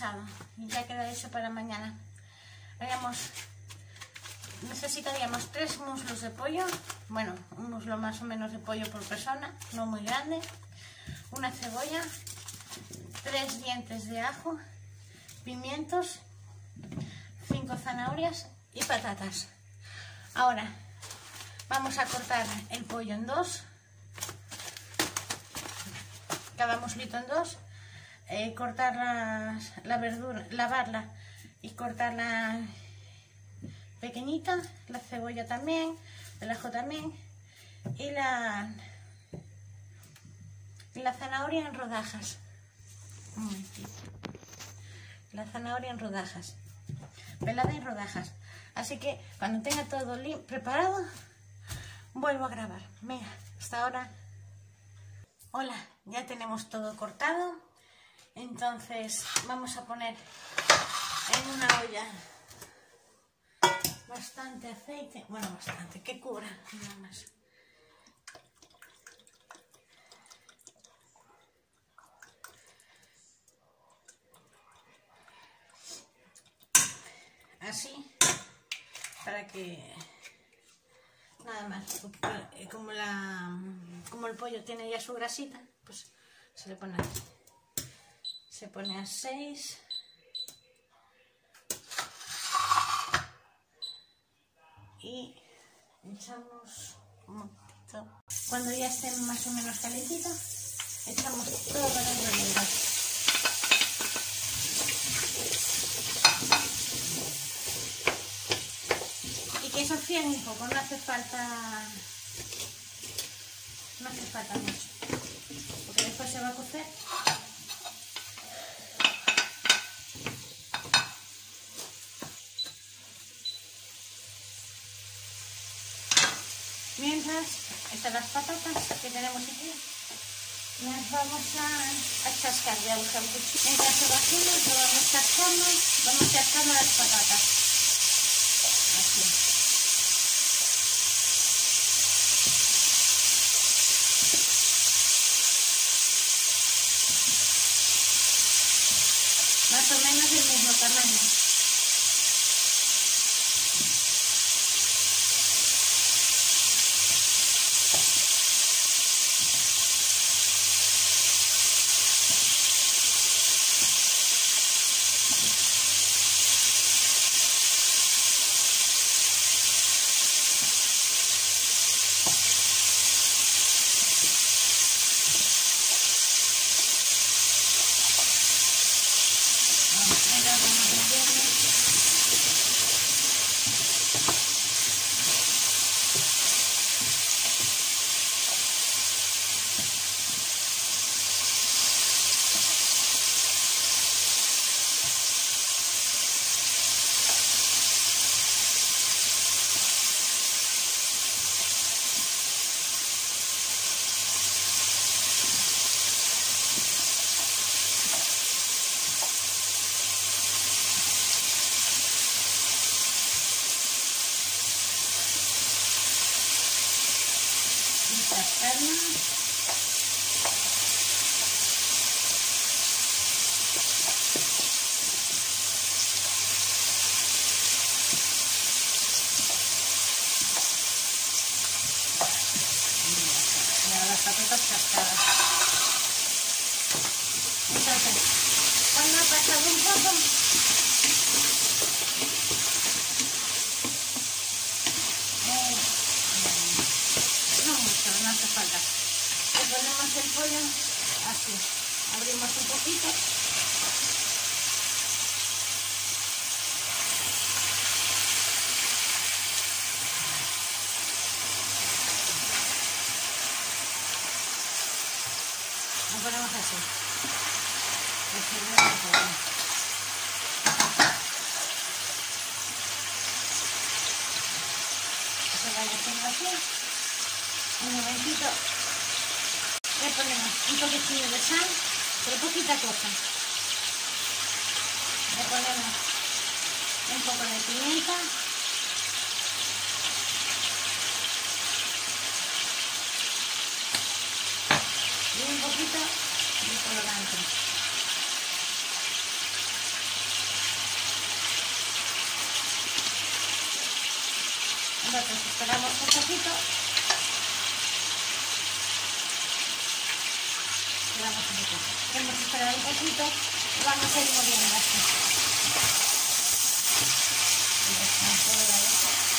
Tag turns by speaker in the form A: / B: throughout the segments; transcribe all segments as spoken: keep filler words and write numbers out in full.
A: pasado y ya queda eso para mañana. Haríamos, necesitaríamos tres muslos de pollo, bueno, un muslo más o menos de pollo por persona, no muy grande, una cebolla, tres dientes de ajo, pimientos, cinco zanahorias y patatas. Ahora vamos a cortar el pollo en dos, cada muslito en dos, eh, cortar las, la verdura, lavarla y cortarla pequeñita, la cebolla también, el ajo también y la, y la zanahoria en rodajas. Un momentito. La zanahoria en rodajas, pelada en rodajas. Así que cuando tenga todo preparado, vuelvo a grabar. Venga, hasta ahora. Hola, ya tenemos todo cortado. Entonces vamos a poner en una olla bastante aceite. Bueno, bastante, que cubra nada más. Así, para que nada más, como, la, como el pollo tiene ya su grasita, pues se le pone aquí. Se pone a seis. Y echamos un poquito. Cuando ya estén más o menos calentitos, echamos todo para el rollo. Que sofrían un poco, no hace falta no hace falta mucho, porque después se va a cocer. Mientras, estas las patatas que tenemos aquí, las vamos a, a chascar, ya buscar un cuchillo. Mientras se va haciendo, lo vamos chascando, vamos chascando las patatas. Así. Más o menos el mismo tamaño. Patatas cascadas. Entonces, cuando ha pasado un poco, eh, no mucho, no hace falta. Le ponemos el pollo así, abrimos un poquito. Lo ponemos así. Se vaya haciendo así. Un momentito. Le ponemos un poquitillo de sal, pero poquita cosa. Le ponemos un poco de pimienta. Y un poquito de colorante. nosotros esperamos un poquito. Esperamos un poquito. Hemos esperado un poquito y vamos a ir moviendo así. Y dejamos todo ahí.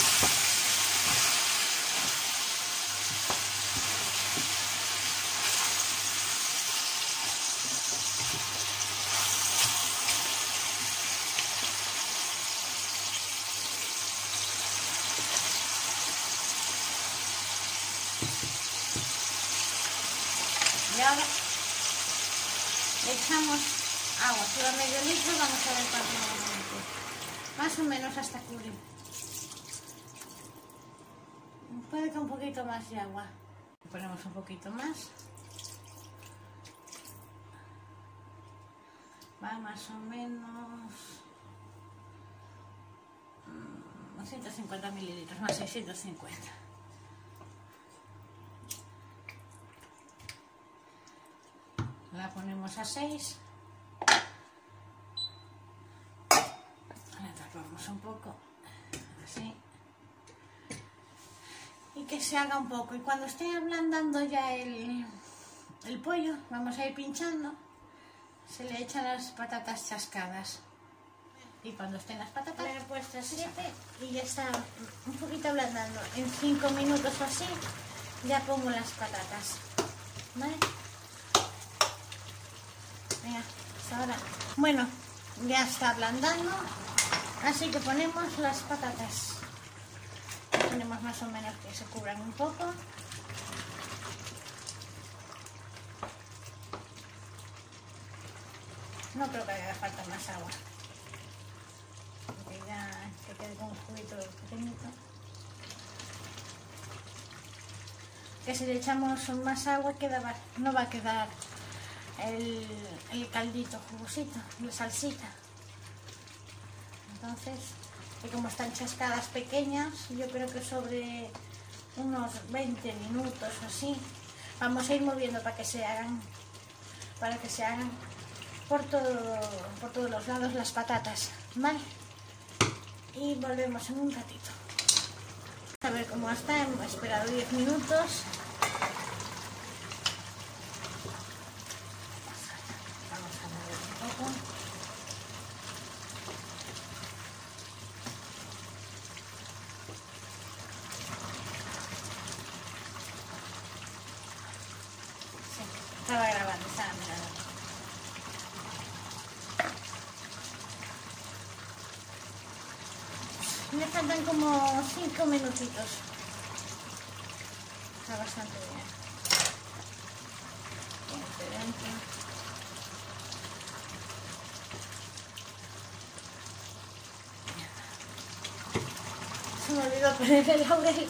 A: Y ahora le echamos agua, solo medio litro, vamos a ver cuánto vamos a meter. Más o menos hasta cubrir. Puede que un poquito más de agua. Ponemos un poquito más. Va más o menos mmm, ciento cincuenta mililitros, más seiscientos cincuenta. La ponemos a seis. La tapamos un poco, así. Y que se haga un poco. Y cuando esté ablandando ya el, el pollo, vamos a ir pinchando. Se le echan las patatas chascadas. Y cuando estén las patatas, le he puesto siete y ya está un poquito ablandando. En cinco minutos o así, ya pongo las patatas. ¿Vale? Mira, hasta ahora. Bueno, ya está ablandando, así que ponemos las patatas. Ponemos más o menos que se cubran un poco. No creo que haga falta más agua, porque ya que quede con un juguito pequeñito. Que si le echamos más agua queda, no va a quedar El, el caldito jugosito, la salsita. Entonces, y como están chascadas pequeñas, yo creo que sobre unos veinte minutos o así, vamos a ir moviendo para que se hagan, para que se hagan por todo, por todos los lados las patatas, ¿vale? Y volvemos en un ratito. A ver cómo está, hemos esperado diez minutos. Estaba grabando, estaba mirando. Me faltan como cinco minutitos. Está bastante bien. Bien dentro. Se me olvidó poner el laurel.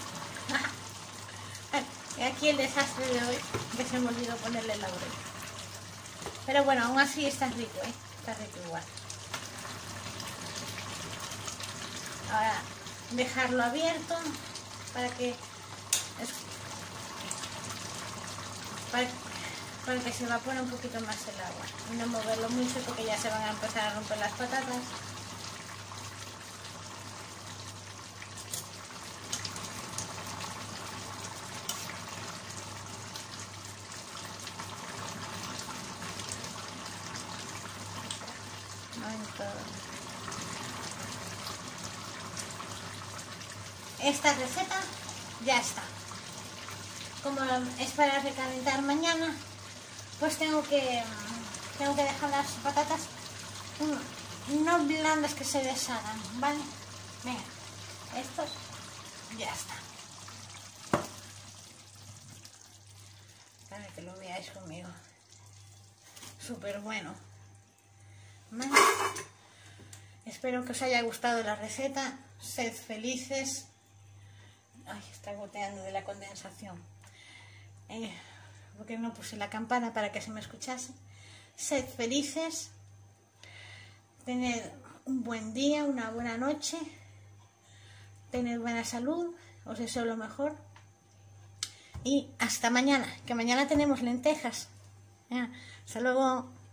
A: Y aquí el desastre de hoy, que se me olvidó ponerle el laurel. Pero bueno, aún así está rico, ¿eh? Está rico igual. Ahora dejarlo abierto para que para, para que se evapore un poquito más el agua y no moverlo mucho porque ya se van a empezar a romper las patatas. Esta receta ya está. Como es para recalentar mañana, pues tengo que tengo que dejar las patatas no blandas que se deshagan, ¿vale? Venga, esto ya está. Para que lo veáis conmigo. Súper bueno. ¿Vale? Espero que os haya gustado la receta. Sed felices. Ay, está goteando de la condensación. Eh, porque no puse la campana para que se me escuchase. Sed felices. Tened un buen día, una buena noche. Tened buena salud. Os deseo lo mejor. Y hasta mañana, que mañana tenemos lentejas. Ya, hasta luego.